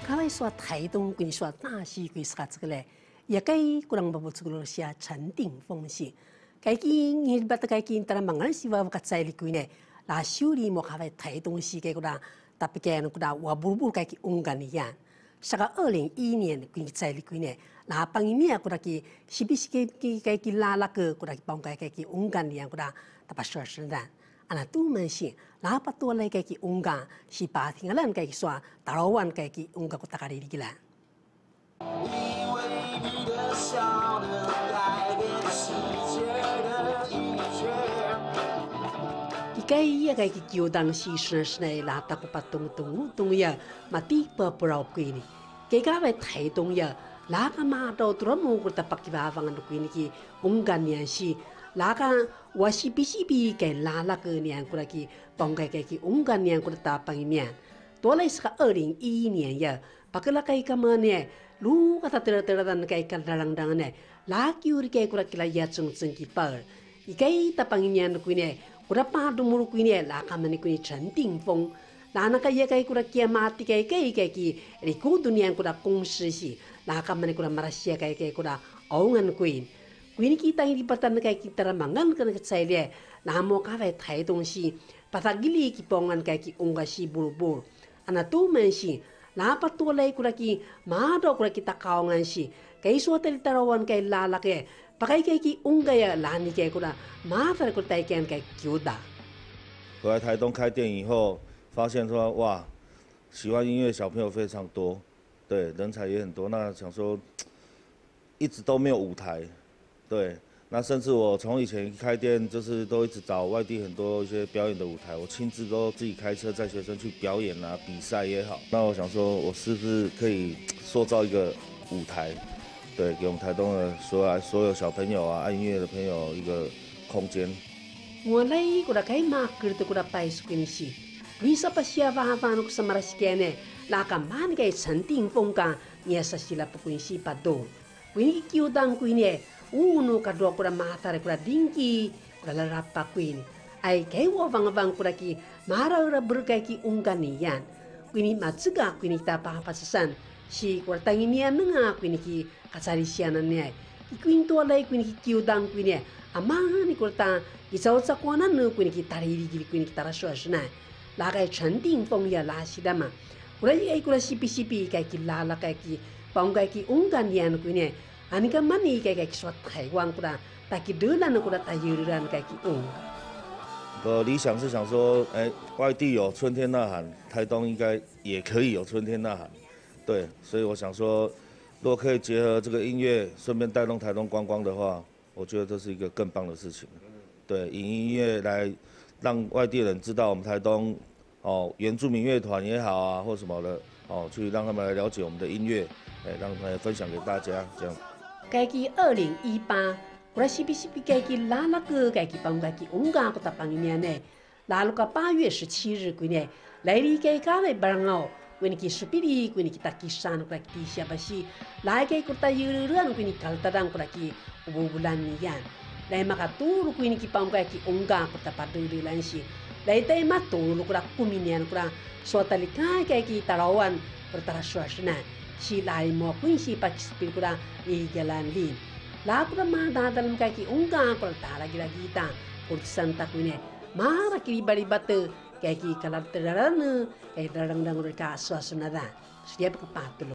卡来说台东跟你说大溪归啥子个嘞？也该古人不这个些沉顶风险。该见你把这该见，但是忙是话个在里归呢，那修理莫卡来台东西个个啦，特别个那个啦，我不该去翁干的样。是个2011年归在里归呢，那帮一面个啦去，是不是该去拉那个个啦帮该去翁干的样个啦，他把说是的。那都蛮行，哪怕多来个翁干，是白天个人个说，大老晚个翁干个大家里个啦。该也该就当时是那拉达个把东呀，嘛地不绕归呢。该个为台东呀，拉个嘛到多么个大把几把方的归呢去，翁干年是。拉个我是必须给拉那个年过来去帮给翁干年过来打帮一面，多来是个2011年呀，把个那个干嘛呢？如果他得那个干当当呢，拉旧的个过来去拉也正去包，一个打帮一面的归呢，过来把东木归呢，拉他们的归陈定峰，拉那个也个过来给马的个你古多年过来公司是，拉他们的过来马来西亚个过来澳门归。Queen kita ini pertama kali kita mangan kena kecailah, namo kafe Thai dongsi, patagili kipongan kaki ungasi bulu-bulu, anak tu mensi, napa tu lagi kuraki, mana kuraki tak kawangan si, kai suatu terawan kai lala kai, pakai kaki ungaya lani kai kura, mana kurai kai kai kiuda。 回来台东开店以后，发现说哇，喜欢音乐小朋友非常多，对，人才也很多。那想说，一直都没有舞台。对，那甚至我从以前开店，就是都一直找外地很多一些表演的舞台，我亲自都自己开车载学生去表演啊，比赛也好。那我想说，我是不是可以塑造一个舞台，对，给我们台东的所有小朋友啊，爱音乐的朋友一个空间。 我来过来开马克的过来摆出来是，为啥不写娃娃那个什么些呢？那个满个陈定风干，也是写了不关系不多，为你叫当归呢？Uno kadua kura matare kura dingki kura larapa kuin ai kai wa wang kura ki mara ura berkai ki unganian kuni matsuga kuni ta pa sesan si kura tanginian nga kuni ki kasari sianan ni ai kuin to lai kuni ki kiudang kuni ama ni kura ta ki sau sa kwana no kuni ki tariri ki kuni ki tarasho asna la kai chen ding fong ya la sidama kura ai kura sipi kai ki la kai ki pangkai ki unganian kuni ani kan mani kayak suat台湾过来，但是德兰过来，但有人kayak 理想是想说，外地有春天呐喊，台东应该也可以有春天呐喊，对，所以我想说，如果可以结合这个音乐，顺便带动台东观光的话，我觉得这是一个更棒的事情。对，以音乐来让外地人知道我们台东原住民乐团也好啊，或什么的去让他们来了解我们的音乐，让他们分享给大家这样。 该季2018，我是必须该季拉那个该季帮该季翁家个大帮一年呢，拉了个8月17日过呢，来里该家来帮我，过你去苏比里，过你去大基山过来地下巴西，来该个大有人过你搞大当过来去5 bulan ni yan，来嘛个多过你去帮该季翁家个大把多的兰西，来带嘛多过来9 年过来，说到里该季大老湾过来说是呢。si lai mo kuin si participin ko na jalan lin. Laku na mga dalam kaki unga ko tala lagi ta kursan ta kuine mara kiri bari batu kaki kalat terarana kay darang dang reka suasana da. Siap ke patulo.